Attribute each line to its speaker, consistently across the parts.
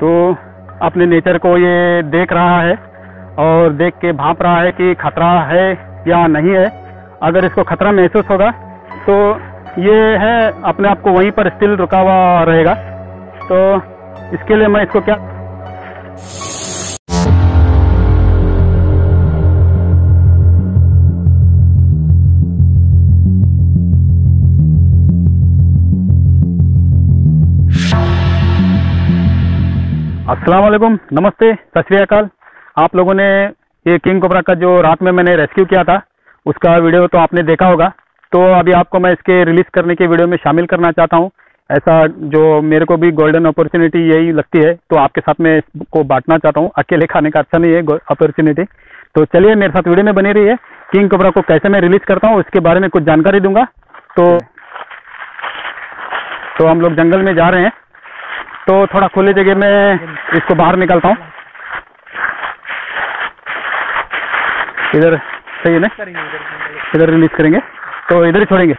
Speaker 1: तो अपने नेचर को ये देख रहा है और देख के भांप रहा है कि खतरा है या नहीं है। अगर इसको खतरा महसूस होगा तो ये है अपने आप को वहीं पर स्टिल रुका हुआ रहेगा। तो इसके लिए मैं इसको क्या अस्सलाम वालेकुम, नमस्ते, सत श्री अकाल। आप लोगों ने ये किंग कोबरा का जो रात में मैंने रेस्क्यू किया था उसका वीडियो तो आपने देखा होगा। तो अभी आपको मैं इसके रिलीज करने के वीडियो में शामिल करना चाहता हूँ। ऐसा जो मेरे को भी गोल्डन अपॉर्चुनिटी यही लगती है, तो आपके साथ मैं इसको बांटना चाहता हूँ। अकेले खाने का अच्छा नहीं है अपॉर्चुनिटी। तो चलिए मेरे साथ वीडियो में बनी रही है। किंग कोबरा को कैसे मैं रिलीज करता हूँ उसके बारे में कुछ जानकारी दूंगा। तो हम लोग जंगल में जा रहे हैं, तो थोड़ा खुली जगह में इसको बाहर निकालता हूँ। इधर सही है ना, इधर रिलीज करेंगे तो इधर ही छोड़ेंगे।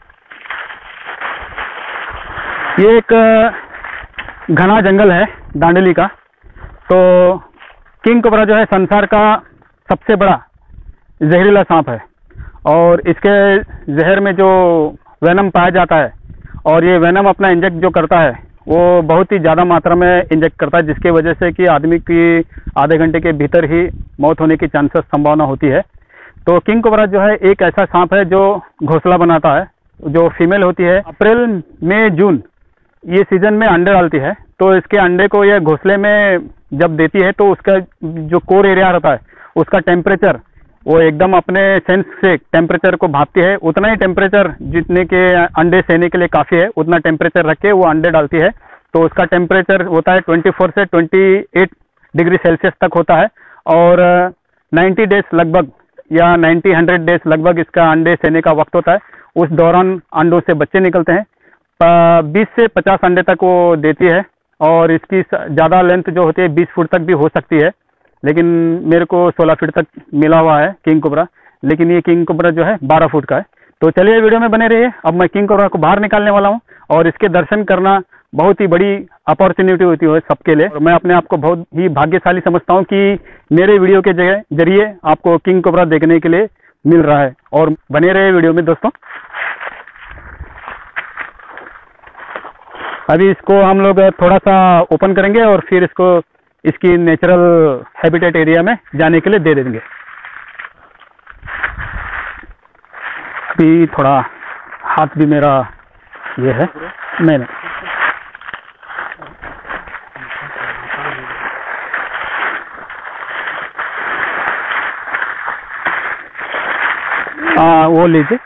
Speaker 1: ये एक घना जंगल है दांडेली का। तो किंग कोबरा जो है संसार का सबसे बड़ा जहरीला सांप है और इसके जहर में जो वेनम पाया जाता है और ये वेनम अपना इंजेक्ट जो करता है वो बहुत ही ज़्यादा मात्रा में इंजेक्ट करता है, जिसके वजह से कि आदमी की आधे घंटे के भीतर ही मौत होने की चांसेस संभावना होती है। तो किंग कोबरा जो है एक ऐसा सांप है जो घोंसला बनाता है। जो फीमेल होती है अप्रैल मई जून ये सीजन में अंडे डालती है। तो इसके अंडे को ये घोंसले में जब देती है तो उसका जो कोर एरिया रहता है उसका टेम्परेचर वो एकदम अपने सेंस से टेम्परेचर को भापती है। उतना ही टेम्परेचर जितने के अंडे सेने के लिए काफ़ी है उतना टेम्परेचर रख के वो अंडे डालती है। तो उसका टेम्परेचर होता है 24 से 28 डिग्री सेल्सियस तक होता है और 90 डेज लगभग या 90-100 डेज लगभग इसका अंडे सेने का वक्त होता है। उस दौरान अंडों से बच्चे निकलते हैं। 20 से 50 अंडे तक वो देती है और इसकी ज़्यादा लेंथ जो होती है 20 फुट तक भी हो सकती है, लेकिन मेरे को 16 फीट तक मिला हुआ है किंग कोबरा। लेकिन ये किंग कोबरा जो है 12 फुट का है। तो चलिए वीडियो में बने रहिए। अब मैं किंग कोबरा को बाहर निकालने वाला हूँ और इसके दर्शन करना बहुत ही बड़ी अपॉर्चुनिटी होती है सबके लिए। और मैं अपने आप को बहुत ही भाग्यशाली समझता हूँ कि मेरे वीडियो के जरिए आपको किंग कोबरा देखने के लिए मिल रहा है। और बने रहे वीडियो में दोस्तों। अभी इसको हम लोग थोड़ा सा ओपन करेंगे और फिर इसको इसकी नेचुरल हैबिटेट एरिया में जाने के लिए दे देंगे। अभी थोड़ा हाथ भी मेरा ये है, नहीं वो लीजिए।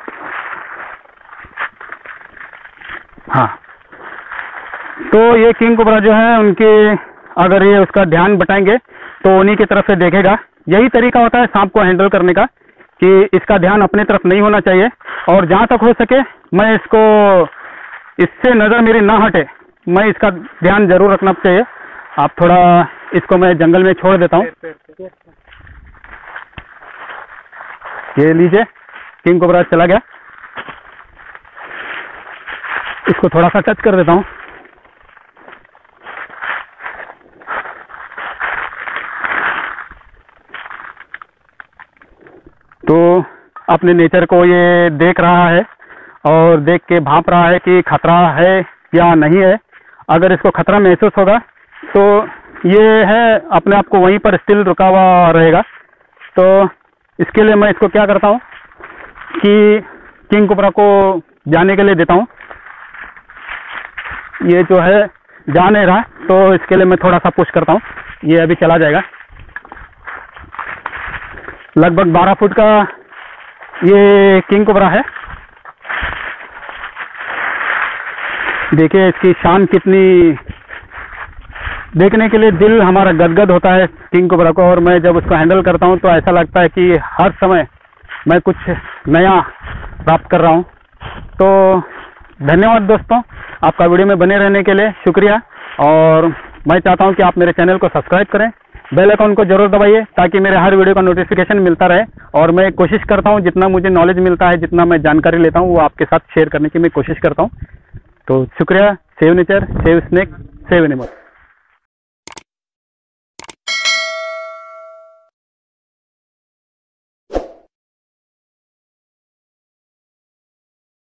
Speaker 1: हाँ, तो ये किंग कोबरा जो है उनके अगर ये उसका ध्यान बटाएंगे तो उन्हीं की तरफ से देखेगा। यही तरीका होता है सांप को हैंडल करने का कि इसका ध्यान अपने तरफ नहीं होना चाहिए और जहाँ तक हो सके मैं इसको इससे नज़र मेरी ना हटे, मैं इसका ध्यान जरूर रखना चाहिए। आप थोड़ा इसको मैं जंगल में छोड़ देता हूँ। ये लीजिए, किंग कोबरा चला गया। इसको थोड़ा सा टच कर देता हूँ। तो अपने नेचर को ये देख रहा है और देख के भांप रहा है कि खतरा है या नहीं है। अगर इसको खतरा महसूस होगा तो ये है अपने आप को वहीं पर स्टिल रुका हुआ रहेगा। तो इसके लिए मैं इसको क्या करता हूँ कि किंग कोबरा को जाने के लिए देता हूँ। ये जो है जा नहीं रहा, तो इसके लिए मैं थोड़ा सा पुश करता हूँ। ये अभी चला जाएगा। लगभग 12 फुट का ये किंग कोबरा है। देखिए इसकी शान कितनी, देखने के लिए दिल हमारा गदगद होता है किंग कोबरा को। और मैं जब उसको हैंडल करता हूँ तो ऐसा लगता है कि हर समय मैं कुछ नया प्राप्त कर रहा हूँ। तो धन्यवाद दोस्तों, आपका वीडियो में बने रहने के लिए शुक्रिया। और मैं चाहता हूँ कि आप मेरे चैनल को सब्सक्राइब करें, बेल आइकन को जरूर दबाइए ताकि मेरे हर वीडियो का नोटिफिकेशन मिलता रहे। और मैं कोशिश करता हूँ जितना मुझे नॉलेज मिलता है, जितना मैं जानकारी लेता हूँ वो आपके साथ शेयर करने की मैं कोशिश करता हूँ। तो शुक्रिया। Save nature, save snake, save animal.